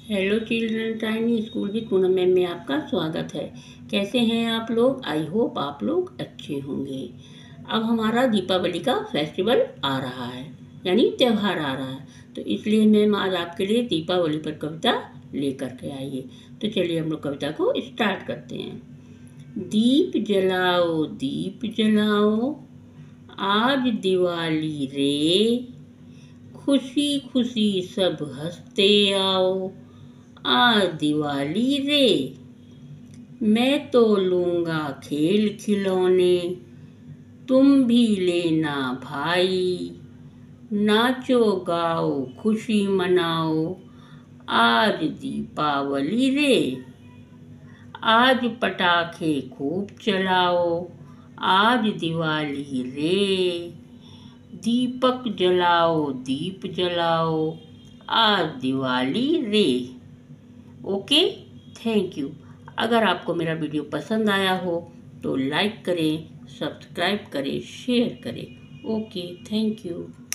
Hello children, tiny school with Poonam ma'am में आपका स्वागत है। कैसे हैं आप लोग? आई होप आप लोग अच्छे होंगे। अब हमारा दीपावली का फेस्टिवल आ रहा है, यानी त्यौहार आ रहा है, तो इसलिए मैम आज आपके लिए दीपावली पर कविता लेकर के आई है। तो चलिए हम लोग कविता को स्टार्ट करते हैं। दीप जलाओ आज दिवाली रे, खुशी खुशी सब हंसते आओ आज दिवाली रे। मैं तो लूँगा खेल खिलौने, तुम भी लेना भाई, नाचो गाओ खुशी मनाओ आज दीपावली रे। आज पटाखे खूब चलाओ आज दिवाली रे, दीपक जलाओ दीप जलाओ आज दिवाली रे। Okay, thank you. अगर आपको मेरा वीडियो पसंद आया हो तो लाइक करें, सब्सक्राइब करें, शेयर करें। Okay, thank you.